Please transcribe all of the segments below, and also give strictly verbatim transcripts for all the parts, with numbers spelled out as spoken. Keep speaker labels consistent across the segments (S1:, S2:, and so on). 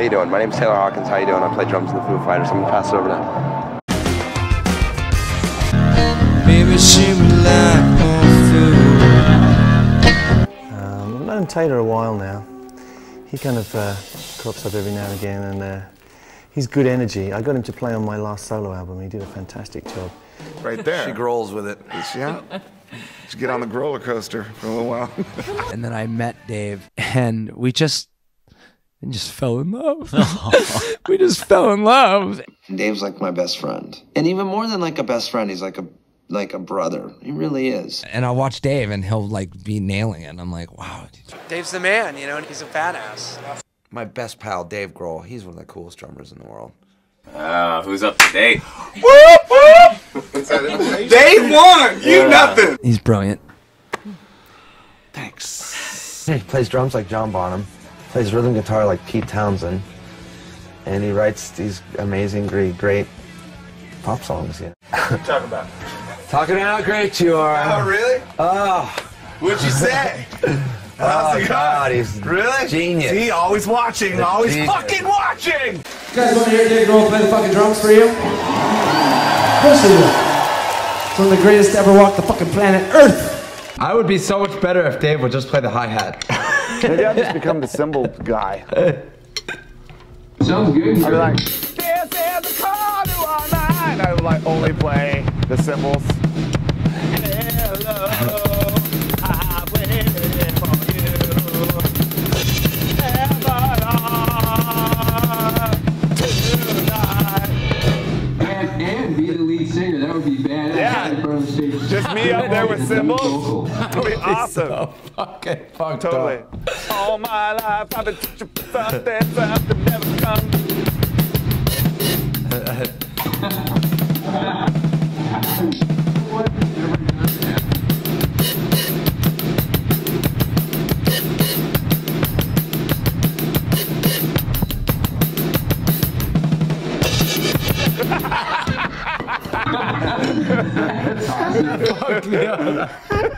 S1: you doing? My name's Taylor Hawkins. How you doing? I play drums in the Foo Fighters. I'm gonna pass it over now.
S2: Maybe she would like more food.
S3: Um, I've known Taylor a while now. He kind of uh, crops up every now and again, and uh, he's good energy. I got him to play on my last solo album. He did a fantastic job.
S4: Right there.
S5: She growls with it.
S4: Yeah. Just get on the roller coaster for a little while.
S6: And then I met Dave, and we just, we just fell in love. We just fell in love.
S7: Dave's like my best friend, and even more than like a best friend, he's like a like a brother. He really is.
S6: And I'll watch Dave, and he'll like be nailing it. And I'm like, wow.
S8: Dave's the man, you know, and he's a badass.
S5: My best pal, Dave Grohl, he's one of the coolest drummers in the world.
S9: Uh, who's up to date?
S4: Whoop, whoop! Dave won! You
S9: Yeah.
S4: nothing!
S6: He's brilliant.
S5: Thanks.
S3: He plays drums like John Bonham, plays rhythm guitar like Pete Townsend, and he writes these amazing, great, great pop songs. Yeah.
S4: Talk about.
S3: Talking about how great you are.
S4: Oh, really?
S3: Oh,
S4: What'd you say?
S3: oh God, he's
S4: Really?
S3: genius.
S4: See, always watching, always
S3: Genius.
S4: fucking watching!
S10: You guys want to hear Dave Grohl play the fucking drums for you? Of course they do. It's one of the greatest to ever walk the fucking planet Earth.
S11: I would be so much better if Dave would just play the hi-hat.
S4: Maybe I'll just become the cymbal guy.
S10: Sounds good.
S4: I'll be like, this is the call to all night. I would like only play the cymbals. Hello, I'm waiting for you.
S10: And, and be the lead singer. That would be bad.
S4: Yeah.
S10: In front of the stage.
S4: Just me up there with cymbals. That would be awesome.
S11: So fucking fucked
S4: Totally.
S11: up.
S4: All my life I've been touching something, something never comes.
S11: Fuck me up.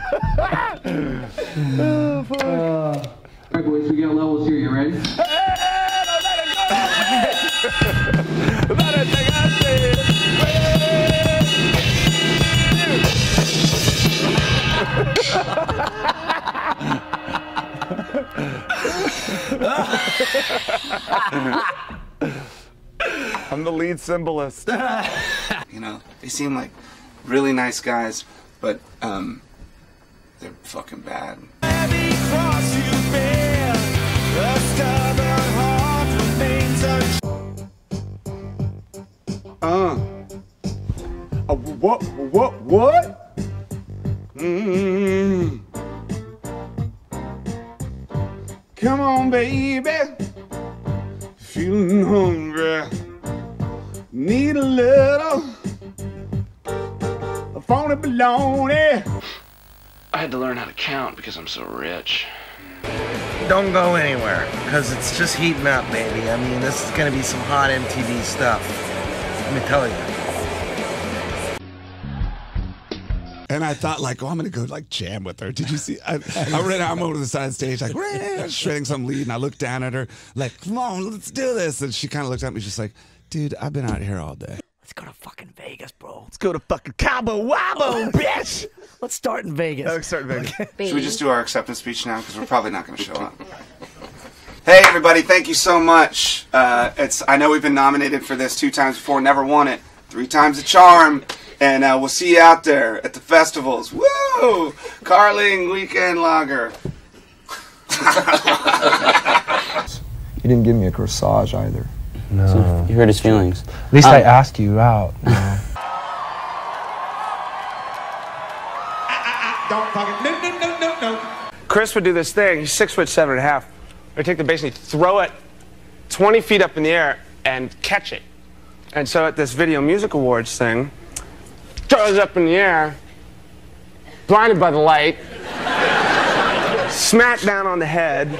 S4: Oh, fuck.
S10: All right, boys, we got levels here. You ready?
S4: Hey, don't let it go. Let it take a seat. I'm the lead cymbalist.
S9: You know, they seem like really nice guys, but um, they're fucking bad.
S4: Uh. Uh, what? What? What? Mm. Come on, baby. Feeling hungry. Need a little phony baloney.
S9: I had to learn how to count because I'm so rich.
S5: Don't go anywhere, because it's just heating up, baby. I mean, this is going to be some hot M T V stuff. Let me tell you.
S12: And I thought, like, oh, I'm going to go, like, jam with her. Did you see? I, I ran out, I'm over to the side of the stage, like, shredding some lead, and I looked down at her, like, come on, let's do this. And she kind of looked at me, just like, dude, I've been out here all day.
S5: Let's go to fucking Vegas, bro. Let's go to fucking Cabo Wabo, bitch. Let's start in Vegas.
S4: Let's start in Vegas.
S9: Should we just do our acceptance speech now? Because we're probably not going to show up. Hey, everybody, thank you so much. Uh, it's I know we've been nominated for this two times before, never won it. Three times a charm. And uh, we'll see you out there at the festivals. Woo! Carling Weekend Lager.
S13: You didn't give me a corsage either.
S14: No. So you hurt his feelings.
S13: At least um, I asked you out. You know.
S4: Don't fucking no no no no no. Chris would do this thing. He's six foot seven and a half. He'd take the bass and he'd throw it twenty feet up in the air and catch it. And so at this Video Music Awards thing, throws it up in the air, blinded by the light, smack down on the head.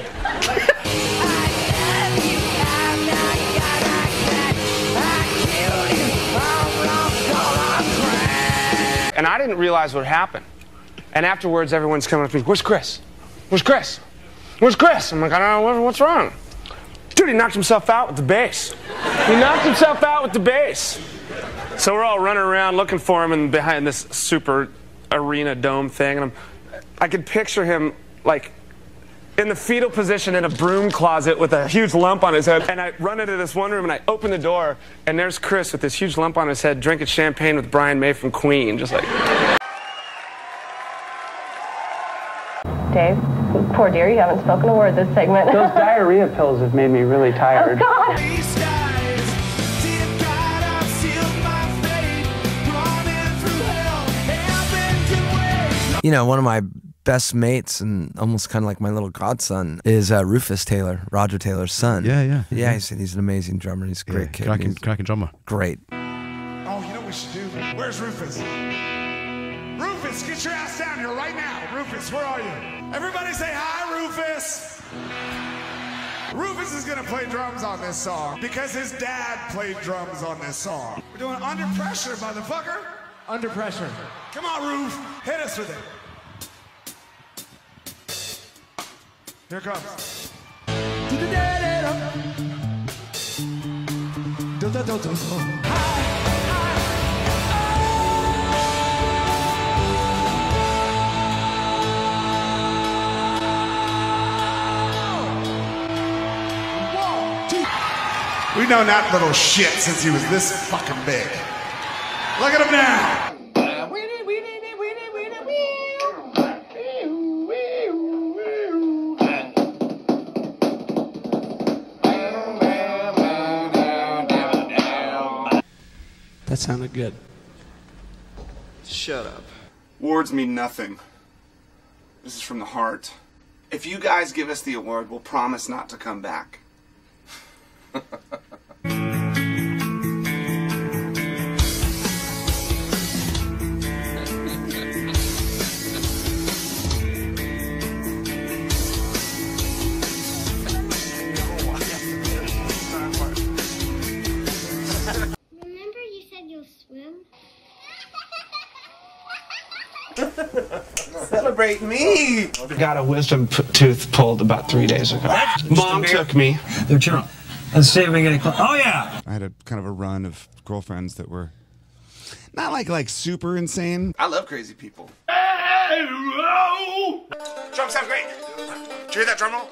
S4: And I didn't realize what happened. And afterwards, everyone's coming up to me, where's Chris? Where's Chris? Where's Chris? I'm like, I don't know, what's wrong? Dude, he knocked himself out with the bass. He knocked himself out with the bass. So we're all running around looking for him and behind this super arena dome thing. And I'm, I could picture him like in the fetal position in a broom closet with a huge lump on his head. And I run into this one room and I open the door and there's Chris with this huge lump on his head drinking champagne with Brian May from Queen. Just like...
S15: Dave, poor dear, you haven't spoken a word this segment.
S16: Those diarrhea pills have made me really tired.
S15: Oh, God.
S6: You know, one of my best mates and almost kind of like my little godson is uh, Rufus Taylor, Roger Taylor's son.
S17: Yeah, yeah.
S6: Yeah, he's, he's an amazing drummer. He's a great
S17: yeah,
S6: kid.
S17: Cracking,
S6: He's
S17: cracking drummer.
S6: Great.
S18: Oh, you know what we should do? Where's Rufus? Rufus, get your ass down here right now. Rufus, where are you? Everybody say hi, Rufus. Rufus is gonna play drums on this song because his dad played drums on this song. We're doing Under Pressure, motherfucker.
S10: Under Pressure.
S18: Come on, Roof. Hit us with it. Here it comes. We've known that little shit since he was this fucking big. Look at him now.
S6: That sounded good.
S9: Shut up. Awards mean nothing. This is from the heart. If you guys give us the award, we'll promise not to come back.
S19: Remember you said you'll swim?
S4: Celebrate me! Got a wisdom p tooth pulled about three days ago. Mom took me.
S16: They're chilling. Let's see if we get it close. Oh, yeah!
S12: I had a kind of a run of girlfriends that were not like like super insane.
S9: I love crazy people.
S18: Drum sound great. Did you hear that drum roll?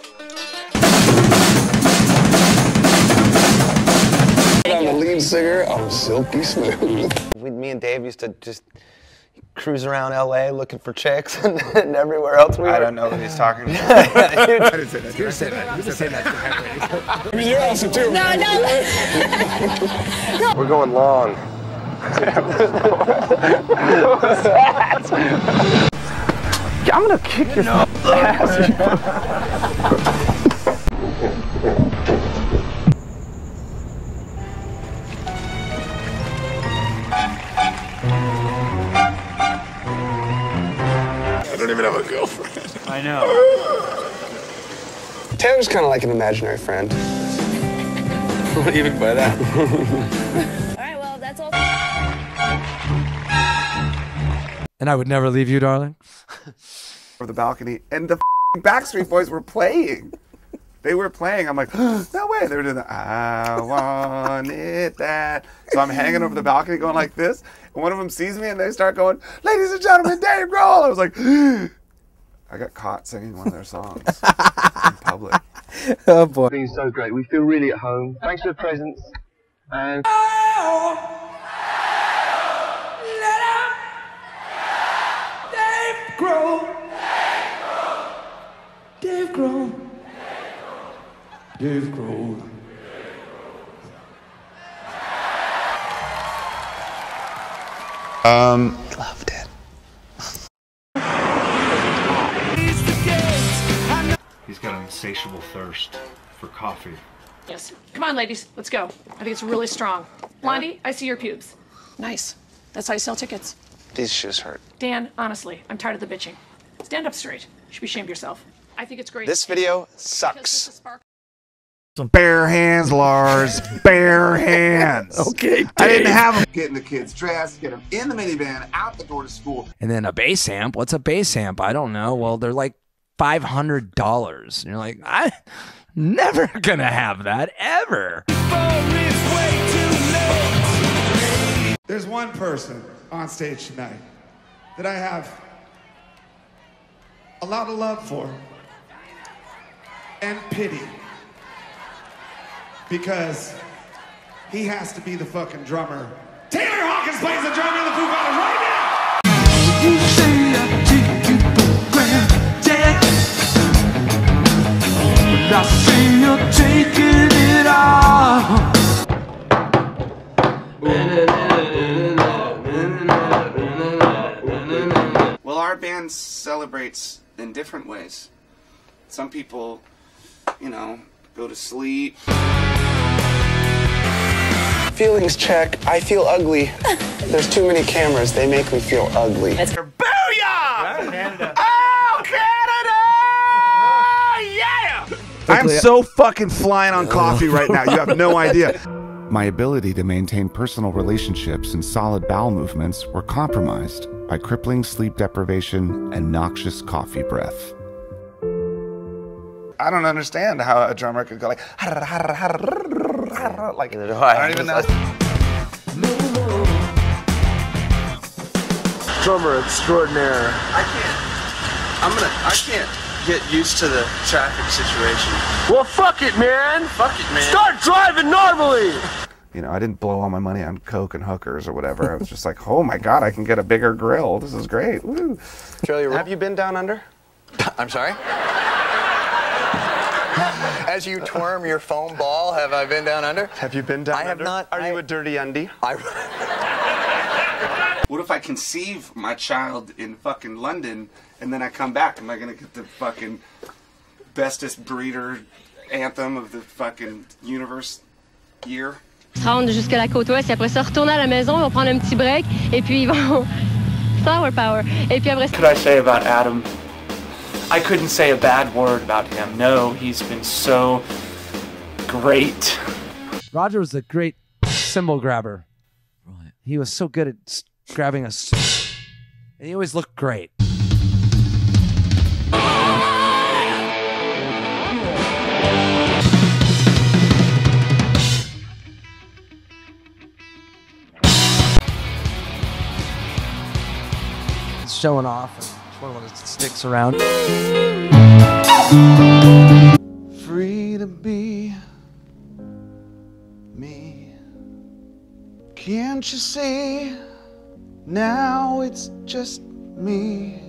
S1: I'm the lead singer of Silky Smooth. We, me and Dave used to just cruise around L A looking for chicks and, and everywhere else we were.
S9: I don't know what he's talking about.
S1: Yeah, dude.
S9: I didn't say that.
S1: You said that. You said that.
S18: I mean, you're awesome too.
S19: No, no.
S1: We're going long.
S4: I'm gonna kick your ass.
S18: I don't even have a girlfriend.
S16: I know.
S1: Taylor's kind of like an imaginary friend. What do you mean by that?
S19: All right, well, that's all.
S6: And I would never leave you, darling.
S9: Over the balcony, and the Backstreet Boys were playing. They were playing. I'm like, no way. They were doing the I want it that. So I'm hanging over the balcony going like this. And one of them sees me and they start going, ladies and gentlemen, Dave Grohl. I was like, I got caught singing one of their songs in public.
S3: Oh boy. It's been so great. We feel really at home. Thanks for the presents. And
S10: Dave Grohl. Dave Grohl. Dave Grohl.
S12: Um,
S1: Loved it.
S20: He's got an insatiable thirst for coffee.
S21: Yes. Come on, ladies. Let's go. I think it's really strong. Blondie, I see your pubes. Nice. That's how you sell tickets.
S1: These shoes hurt.
S21: Dan, honestly, I'm tired of the bitching. Stand up straight. You should be ashamed of yourself. I think it's great.
S1: This video sucks.
S18: Bare hands, Lars. Bare hands.
S6: Okay, Dave.
S18: I didn't have them.
S9: Getting the kids dressed, get them in the minivan, out the door to school.
S6: And then a bass amp. What's a bass amp? I don't know. Well, they're like five hundred dollars. And you're like, I Never gonna have that, ever.
S18: There's one person on stage tonight that I have a lot of love for and pity, because he has to be the fucking drummer. Taylor Hawkins plays the drummer in the Foo Fighters right now! You say I take you for granted, but I see you're taking it all.
S9: Well, our band celebrates in different ways. Some people, you know, go to sleep.
S1: Feelings check. I feel ugly. There's too many cameras. They make me feel ugly.
S18: Booyah!
S5: Canada.
S18: Oh, Canada! Yeah!
S12: I'm so fucking flying on coffee right now. You have no idea. My ability to maintain personal relationships and solid bowel movements were compromised by crippling sleep deprivation and noxious coffee breath.
S9: I don't understand how a drummer could go like, like, I don't even know.
S5: Drummer extraordinaire.
S1: I can't. I'm gonna. I can't get used to the traffic situation.
S5: Well, fuck it, man.
S1: Fuck it, man.
S5: Start driving normally.
S12: You know, I didn't blow all my money on Coke and hookers or whatever. I was just like, oh my God, I can get a bigger grill. This is great. Woo.
S1: Charlie, have you been down under?
S17: I'm sorry? As you twirl your foam ball, have I been down under?
S1: Have you been down
S17: I
S1: under?
S17: have not.
S1: Are
S17: I,
S1: you a dirty undie?
S17: I,
S9: What if I conceive my child in fucking London and then I come back? Am I gonna get the fucking bestest breeder anthem of the fucking universe year?
S15: Rendre jusqu'à la côte ouest et après ça retourner à la maison, ils vont prendre un petit break et puis ils vont flower power et puis après.
S8: What could I say about Adam? I couldn't say a bad word about him. No, he's been so great.
S6: Roger was a great cymbal grabber. Right. He was so good at s- grabbing us, and he always looked great. He's showing off. And each one of us sticks around.
S12: Free to be me. Can't you see? Now it's just me.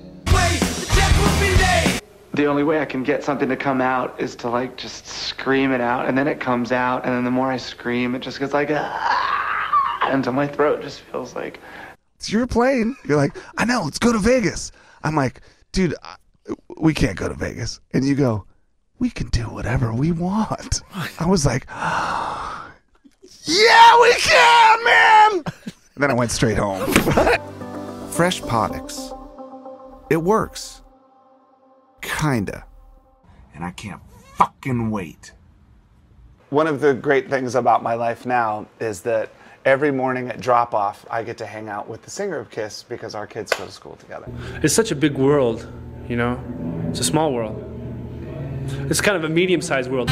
S8: The only way I can get something to come out is to like just scream it out, and then it comes out, and then the more I scream, it just gets like ah, until my throat just feels like.
S12: So you're playing. You're like, I know, let's go to Vegas. I'm like, dude, I, we can't go to Vegas. And you go, we can do whatever we want. I was like, yeah, we can, man. And then I went straight home. Fresh Podix. It works. Kinda.
S9: And I can't fucking wait. One of the great things about my life now is that every morning at drop-off, I get to hang out with the singer of Kiss because our kids go to school together.
S22: It's such a big world, you know? It's a small world. It's kind of a medium-sized world.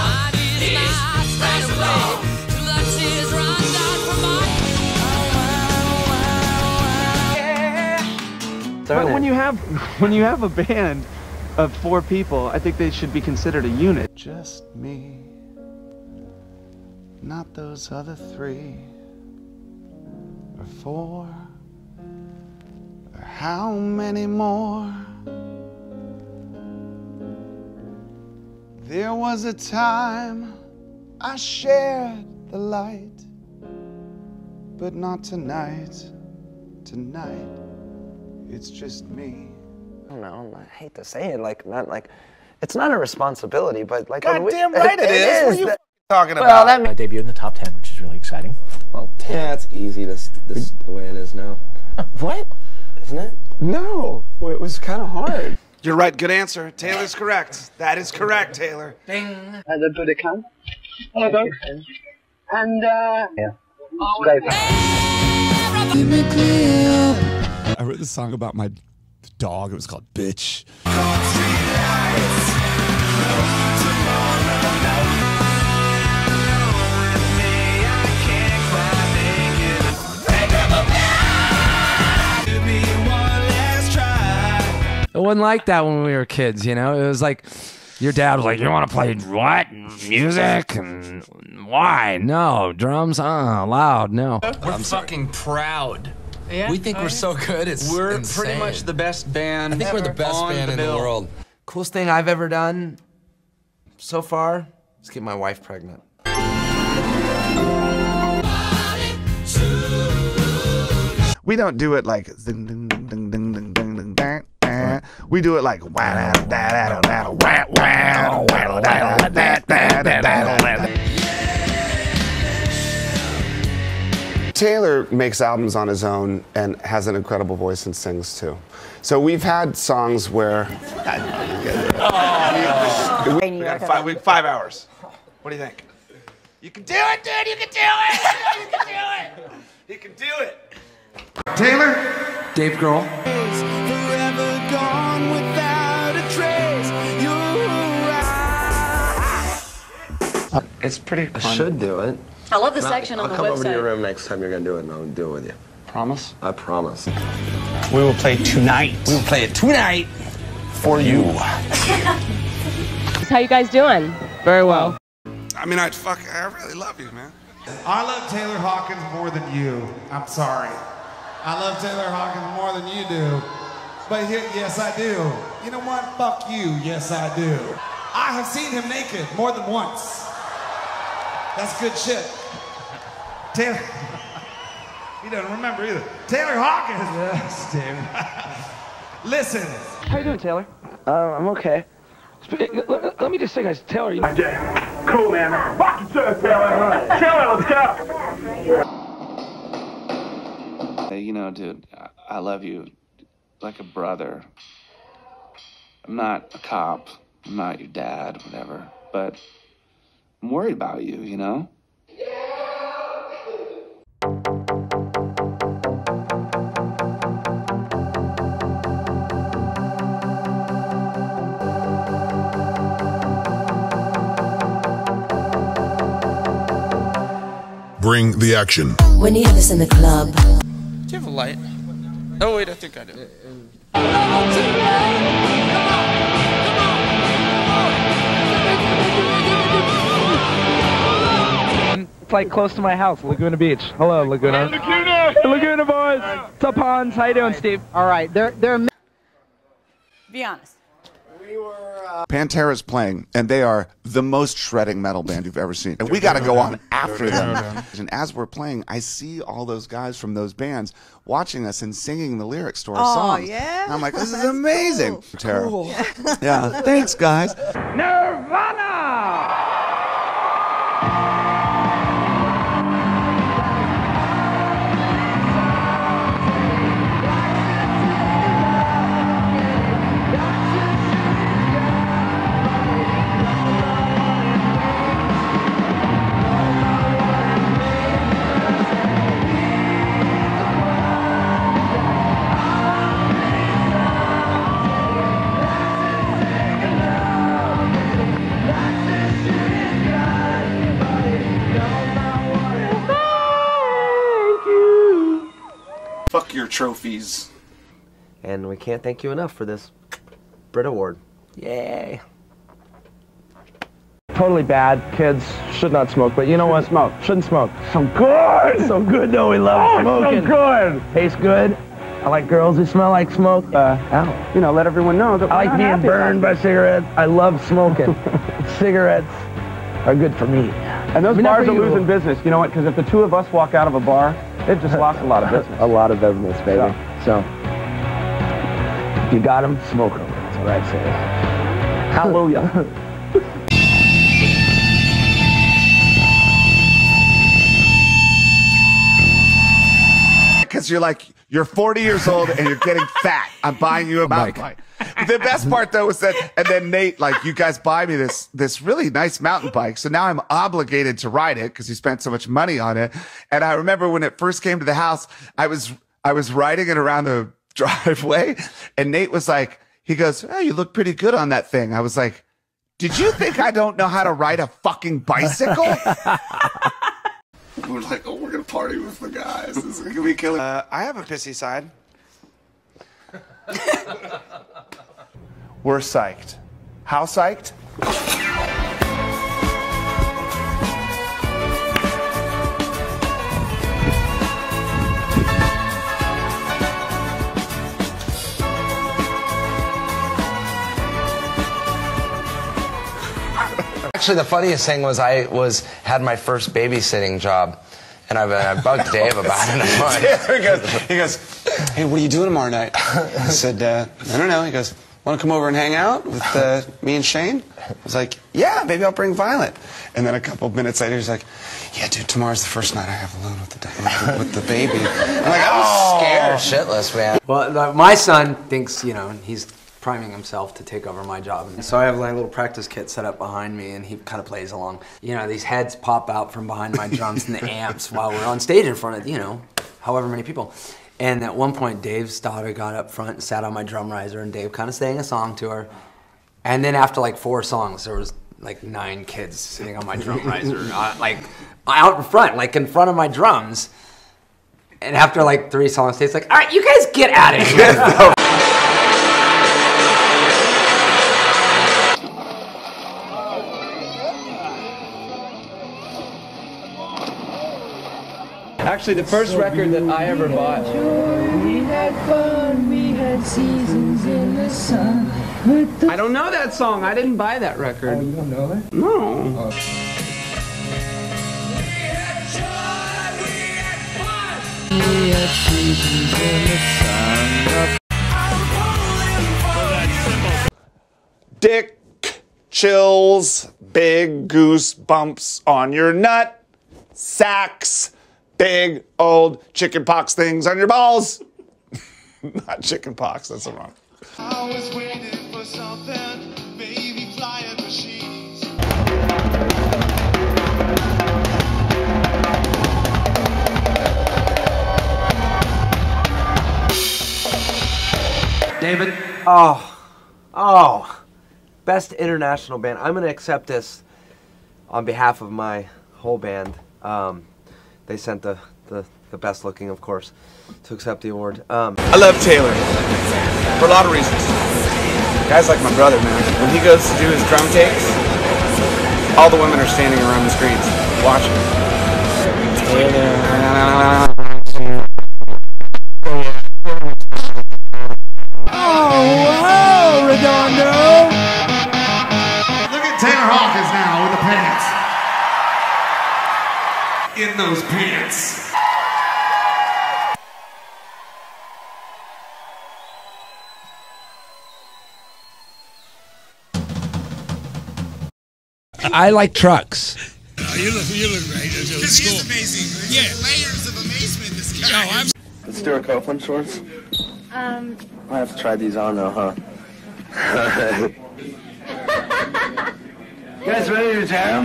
S8: But when you have when you have a band of four people, I think they should be considered a unit.
S12: Just me, not those other three or four or how many more. There was a time I shared the light, but not tonight. Tonight, it's just me.
S1: I don't know. I hate to say it, like not like, it's not a responsibility, but like.
S5: Goddamn right it is. What are you
S1: That-
S5: talking about?
S1: Well, that
S23: I debuted in the top ten, which is really exciting.
S1: Well,
S14: Yeah, it's easy. This, this the way it is now.
S1: what? Isn't it? No. Well, it was kind of hard.
S9: You're right. Good answer. Taylor's correct. That is correct, Taylor.
S16: Ding. Uh, the Budokan. Hello, folks. And, uh...
S14: Yeah.
S16: Great.
S12: I wrote this song about my dog. It was called Bitch.
S18: Tomorrow.
S6: It wasn't like that when we were kids, you know? It was like, your dad was like, you want to play what? Music? And why? No. Drums? Uh, loud. No.
S2: We're fucking proud.
S7: Yeah?
S2: We think
S7: Oh,
S2: we're
S7: yeah.
S2: so good, it's
S7: We're
S2: insane.
S7: pretty much the best band
S2: I think we're the
S7: ever
S2: best
S7: on
S2: band
S7: the
S2: in the
S7: bill.
S2: world.
S7: Coolest thing I've ever done so far is get my wife pregnant.
S9: We don't do it like ding ding ding ding ding ding ding ding ding. eh. We do it like wow da da da da wow wow wow da da da da da da. Taylor makes albums on his own and has an incredible voice and sings too. So we've had songs where
S4: Oh. We got five, we, five hours. What do you think? You can do it, dude. You can do it. You can do it. You can do it.
S18: Taylor?
S7: Dave Grohl.
S18: Forever gone without a trace.
S14: It's pretty I fun. should do it.
S19: I love the
S14: No,
S19: section on
S14: I'll
S19: the
S14: come over to your
S19: website.
S14: room next time you're gonna do it, and I'll do it with you.
S4: Promise?
S14: I promise.
S4: We will play tonight. We will play it tonight for you.
S15: How you guys doing? Very well.
S12: I mean, I fuck, I really love you, man.
S18: I love Taylor Hawkins more than you. I'm sorry. I love Taylor Hawkins more than you do. But here, yes, I do. You know what? Fuck you. Yes, I do. I have seen him naked more than once. That's good shit. Taylor. He doesn't remember either. Taylor Hawkins. Yes, David. Listen.
S11: How you doing, Taylor? Uh, I'm okay. Let, let me just say, guys, Taylor, you...
S18: Cool, man. Fuck yourself, Taylor. Taylor, let's go.
S8: Hey, you know, dude, I- I love you like a brother. I'm not a cop. I'm not your dad, whatever. But I'm worried about you, you know?
S24: Bring the action.
S25: When you have this in the club.
S7: Do you have a light? Oh, wait, I think I do.
S11: It's like close to my house, Laguna Beach. Hello, Laguna. Laguna! Laguna boys! What's up, Hans? How you doing, Steve?
S26: All right, they're, they're...
S27: Be honest.
S9: Pantera's playing, and they are the most shredding metal band you've ever seen. And we got to go on after them. And as we're playing, I see all those guys from those bands watching us and singing the lyrics to our
S27: Oh,
S9: songs.
S27: yeah?
S9: And I'm like, this is amazing.
S27: Cool.
S9: Tara.
S27: Cool.
S9: Yeah, thanks, guys.
S11: Nirvana!
S9: Fuck your trophies.
S14: And we can't thank you enough for this Brit Award. Yay.
S11: Totally bad. Kids should not smoke, but you know what? Smoke. Shouldn't smoke. So good! So good, though. We love oh, smoking. So good! Tastes good. I like girls who smell like smoke. Uh, ow. You know, let everyone know that I like being burned by cigarettes. I love smoking. Cigarettes are good for me.
S28: And those
S11: I mean, not
S28: bars
S11: for
S28: are
S11: you.
S28: losing business. You know what? Because if the two of us walk out of a bar, they've just lost a lot of business.
S11: A lot of business, baby. So, if you got them, smoke them. That's what I'd say. Hallelujah.
S9: Because you're like, you're forty years old and you're getting fat. I'm buying you a mountain bike. The best part though was that, and then Nate, like, you guys buy me this this really nice mountain bike. So now I'm obligated to ride it because you spent so much money on it. And I remember when it first came to the house, I was I was riding it around the driveway, and Nate was like, he goes, "Oh, you look pretty good on that thing." I was like, "Did you think I don't know how to ride a fucking bicycle?" We're like, oh, we're gonna party with the guys. This is gonna be killer.
S4: Uh, I have a pissy side.
S18: we're psyched. How psyched?
S1: Actually, the funniest thing was I was had my first babysitting job, and I, I bugged Dave about it. I'm like,
S9: Yeah, he goes, he goes, hey, what are you doing tomorrow night? I said, uh, I don't know. He goes, want to come over and hang out with uh, me and Shane? I was like, yeah, maybe I'll bring Violet. And then a couple minutes later, he's like, yeah, dude, tomorrow's the first night I have alone with the, with the, with the baby. I'm like, I was scared
S1: shitless, man.
S7: Well, uh, my son thinks, you know, he's priming himself to take over my job. And so I have like a little practice kit set up behind me, and he kind of plays along. You know, these heads pop out from behind my drums and the amps while we're on stage in front of, you know, however many people. And at one point, Dave's daughter got up front and sat on my drum riser, and Dave kind of sang a song to her. And then after like four songs, there was like nine kids sitting on my drum riser, uh, like out in front, like in front of my drums. And after like three songs, Dave's like, all right, you guys get out of here.
S11: Actually, the first record that I ever bought.
S3: We had fun, we had seasons in the sun.
S11: I don't know that song. I didn't buy that record.
S3: Oh, you don't know it?
S11: No.
S3: We had seasons in the sun.
S18: Dick chills, big goosebumps on your nut sacks, big old chicken pox things on your balls. Not chicken pox, that's the wrong.
S3: I was waiting for something, baby flying machines.
S7: David? Oh, oh, best international band. I'm gonna accept this on behalf of my whole band. Um, they sent the, the, the best looking, of course, to accept the award. Um,
S9: I love Taylor for a lot of reasons. Guy's like my brother, man. When he goes to do his drum takes, all the women are standing around the screens watching.
S3: Oh, wow, Redondo!
S18: Look at Taylor Hawkins now with the pants. In those pants.
S6: I like trucks.
S3: Oh, you look, you look great. Because he's amazing. Yeah. Layers of amazement, this guy. Yo, I'm...
S11: The Stuart Copeland shorts?
S19: Um,
S11: I have to try these on though, huh? You guys ready to jam?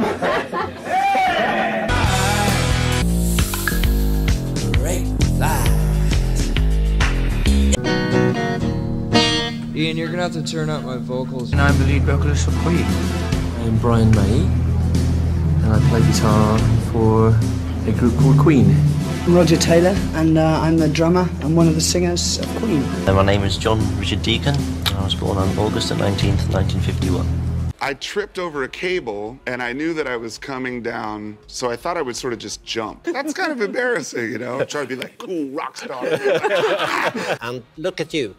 S10: Ian, you're gonna have to turn up my vocals.
S11: And I'm the lead vocalist for Queen.
S23: I'm Brian May, and I play guitar for a group called Queen.
S13: I'm Roger Taylor, and uh, I'm the drummer and one of the singers of Queen.
S17: And my name is John Richard Deacon. I was born on August the nineteenth, nineteen fifty-one.
S18: I tripped over a cable and I knew that I was coming down, so I thought I would sort of just jump. That's kind of embarrassing, you know? Try to be like, cool rock star.
S17: And look at you.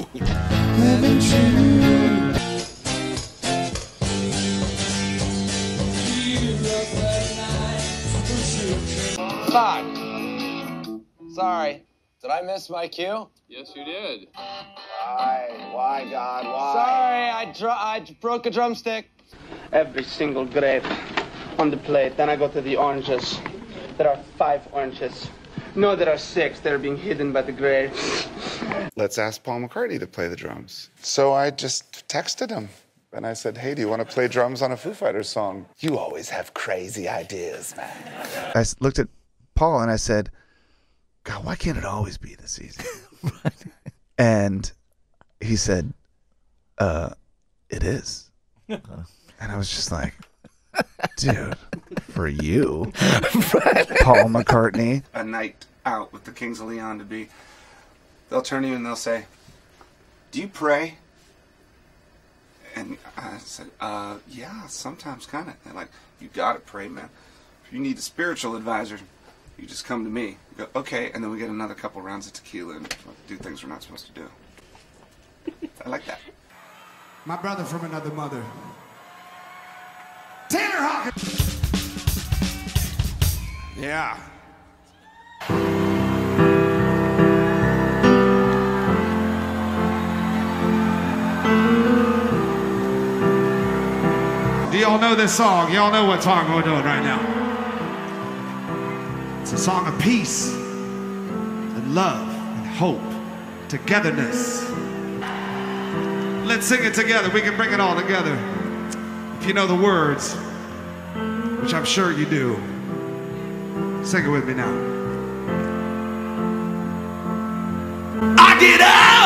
S1: Fuck. Sorry. Did I miss my cue?
S4: Yes, you did.
S1: Why? Why, God? Why?
S4: Sorry, I, dr I broke a drumstick. Every single grape on the plate. Then I go to the oranges. There are five oranges. No, there are six. They're being hidden by the grapes.
S18: Let's ask Paul McCartney to play the drums. So I just texted him. And I said, hey, do you want to play drums on a Foo Fighters song? You always have crazy ideas, man. I looked at Paul and I said, God, why can't it always be this easy? And he said, uh, it is. And I was just like, dude, for you, Paul McCartney. A night out with the Kings of Leon to be, they'll turn to you and they'll say, do you pray?
S9: And I said, uh, yeah, sometimes kind of. They're like, you gotta pray, man. If you need a spiritual advisor, you just come to me. You go, okay, and then we get another couple rounds of tequila and do things we're not supposed to do. I like that.
S18: My brother from another mother. Taylor Hawkins. Yeah. Do y'all know this song? Y'all know what song we're doing right now? It's a song of peace and love and hope, togetherness. Let's sing it together. We can bring it all together. If you know the words, which I'm sure you do, sing it with me now. I get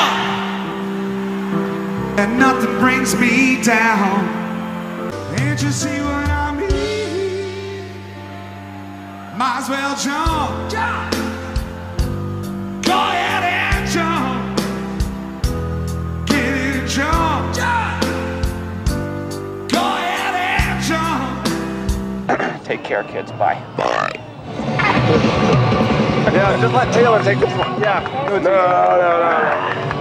S18: up and nothing brings me down. Can't you see what I mean? Might as well jump, jump. Go ahead and jump. Get it and jump, jump. Go ahead and jump.
S4: Take care, kids. Bye.
S9: Bye.
S4: Yeah, just let Taylor take this one. Yeah. No, no, no, no.